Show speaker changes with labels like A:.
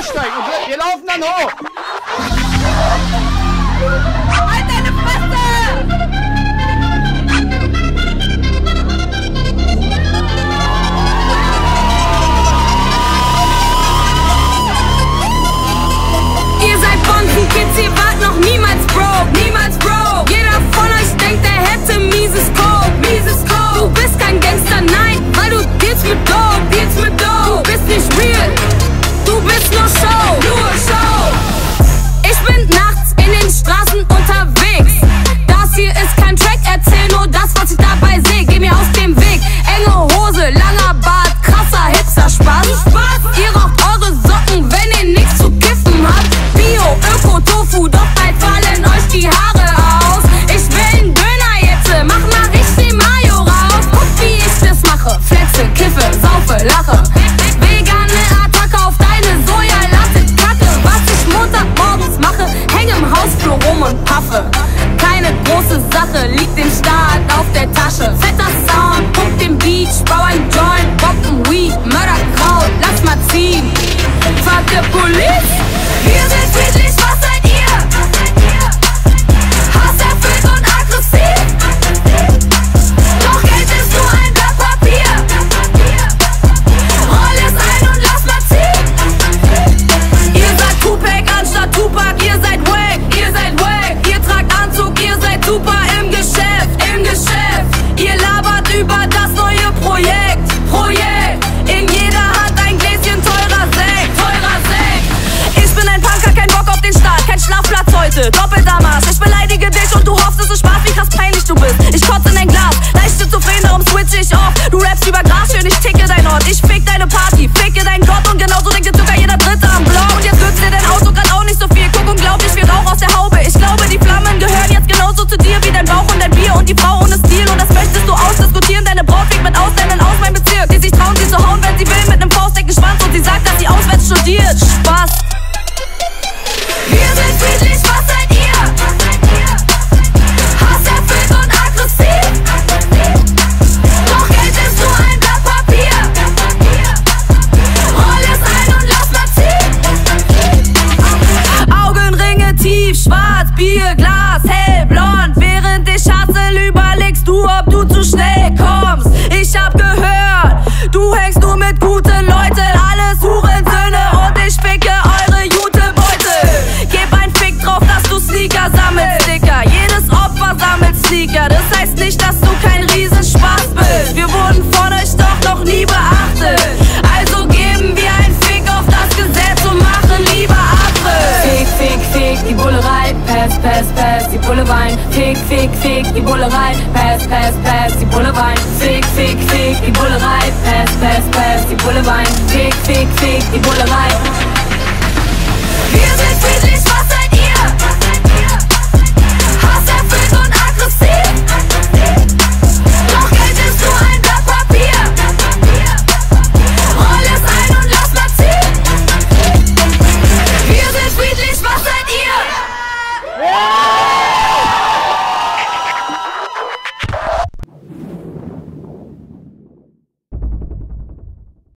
A: aussteigen und wir laufen dann hoch.
B: Halt deine Fresse! Ihr seid Bonzen-Kids, ihr wart noch niemals broke, niemals broke. Jeder von euch denkt, er hätte mieses Coke, mieses Coke. Du bist kein Gangster, nein, weil du dealst mit Dope, dealst mit Dope. Du bist nicht real, du bist nur Show, nur Show. Ich bin nachts in den Straßen unterwegs. Das hier ist kein Track, erzähl nur das, was ich dabei sehe. Geh mir aus dem Weg, enge Hose, langer Bart, krasser Hipster-Spaß. Ihr raucht eure Socken, wenn ihr nichts zu kiffen habt. Bio, Öko, Tofu, doch bald fallen euch die Haare aus. Ich will einen Döner jetzt, mach mal richtig Mayo raus. Guck, wie ich das mache, flexe, kiffe, saufe, lache. Vegane Attacke auf deine Soja-Latte-Kacke. Was ich Montagmorgens mache, häng im Hausflur rum und paffe. Keine große Sache, liegt dem Staat auf der Tasche. Fetter Sound, pump den Beat, bau ein Joint, Bocken, Weed, Mörderkraut, lass mal ziehen. Fuck the Police, wir sind friedlich, was seid ihr? Hasserfüllt und aggressiv. Doch Geld ist nur ein Blatt Papier. Roll es ein und lass mal ziehen. Ihr seid Tupac anstatt Tupac, ihr seid wack, ihr seid wack. Ihr tragt Anzug, ihr seid super im Geschäft, im Geschäft. Ihr labert über das neue Projekt, Projekt. In jeder Hand ein Gläschen teurer Sekt, teurer Sekt. Ich bin ein Punker, kein Bock auf den Start, kein Schlafplatz heute, doppelter Maß. Ich beleidige dich und du hoffst, es ist Spaß, wie krass peinlich du bist. Ich kotze in dein Glas, leicht schizophren, darum switch ich auf. Du rappst über Gras, schön, ich ticke dein Ort. Ich fick deine Party, ficke dein Gott und genauso denkt jetzt sogar jeder Dritte am Block. Und jetzt nützt dir dein Auto grad auch nicht so viel, guck unglaublich viel Rauch aus der Haube. Ich glaube, die Flammen gehören jetzt genauso zu dir wie dein Bauch und dein Bier und die Frau ohne Stil. Und das möchtest du ausdiskutieren, deine Braut fliegt mit Ausländern aus meinem Bezirk, die sich trauen, sie zu hauen, wenn sie will, mit nem faustdicken Schwanz und sie sagt, dass sie auswärts studiert. Spaß. Wir sind friedlich, was seid ihr? Hasserfüllt und aggressiv. Doch Geld ist nur ein Blatt Papier. Roll es ein und lass mal ziehen. Augenringe tief, schwarz, Bierglas, hellblond. Während ich hustle, überlegst du, ob du zu schnell kommst. Ich hab gehört, du hängst nur mit guten Leuten. Alles Hurensöhne und ich ficke eure Jutebeutel. Gib ein Fick drauf, dass du Sneaker sammelst, Dicker. Jedes Opfer sammelt Sneaker. Das heißt nicht, dass du kein Riesenspaß bist. Wir wurden von euch doch noch nie beachtet. Also geben wir ein Fick auf das Gesetz und machen lieber Abriss. Fick, fick, fick, die Bullerei. Pass, pass, pass, die Bulle Wein. Fick, fick, fick, die Bullerei. Pass, pass, pass, die Bulle Wein. Fick, fick, fick, die Bullerei. Pass, pass, pass, die Bulle Wein. Fick, fick, fick, die Bullerei. Wir sind friedlich, was